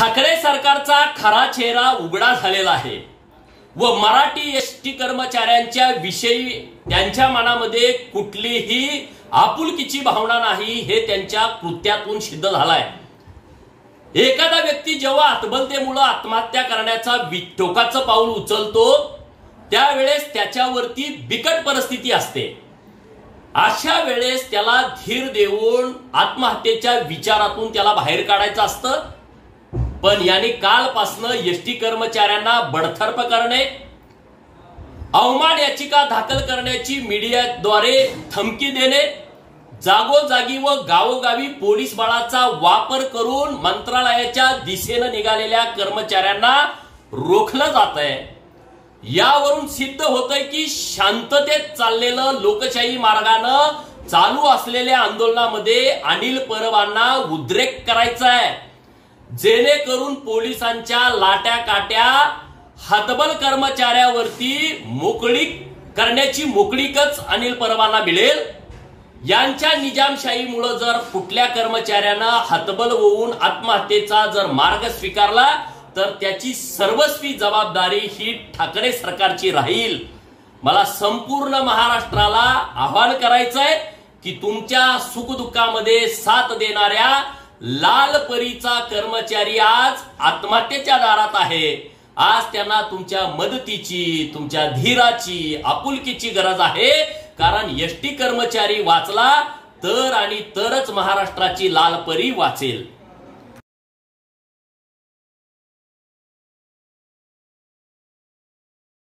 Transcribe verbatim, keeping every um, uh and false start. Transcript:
ठाकरे सरकारचा खरा चेहरा उघडा झालेला आहे व मराठी एसटी कर्मचाऱ्यांच्या विषयी त्यांच्या मनामध्ये कुठलीही आपुलकीची भावना नाही हे त्यांच्या कृत्यातून सिद्ध झालाय। एखादा व्यक्ती जेव्हा हतबलतेमुळे आत्महत्या करण्याचा टोकाचं पाऊल उचलतो त्यावेळेस त्याच्यावरती बिकट परिस्थिती असते। अशा वेळेस त्याला धीर देऊन आत्महत्येच्या विचारातून त्याला बाहेर काढायचं असतं, पण याने कालपासनं एसटी कर्मचाऱ्यांना बडतर्फ करणे, अवमान याचिका दाखल करण्याची मीडियाद्वारे धमकी देणे, जागोजागी व गावोगावी पोलीस बळाचा वापर करून मंत्रालयाच्या दिशेने निघालेल्या कर्मचाऱ्यांना रोखलं जात आहे। यावरून सिद्ध होतंय की शांततेत चाललेलं लोकशाही मार्गानं चालू असलेल्या आंदोलनामध्ये अनिल परबांना उद्रेक करायचा आहे, जेणेकरून पोलिसांच्या लाट्या काट्या हतबल कर्मचाऱ्यावरती मोकळी करण्याची मोकळीकच अनिल परबांना मिळेल। यांच्या निजामशाहीमुळे जर कुठल्या कर्मचाऱ्यानं हतबल होऊन आत्महत्येचा जर मार्ग स्वीकारला तर त्याची सर्वस्वी जबाबदारी ही ठाकरे सरकारची राहील। मला संपूर्ण महाराष्ट्राला आवाहन करायचंय की तुमच्या सुखदुःखामध्ये साथ देणाऱ्या लाल परीचा कर्मचारी आज आत्महत्येच्या दारात आहे। आज त्यांना तुमच्या मदतीची, तुमच्या धीराची, आपुलकीची गरज आहे, कारण एसटी कर्मचारी वाचला तर आणि तरच महाराष्ट्राची लाल परी वाचेल।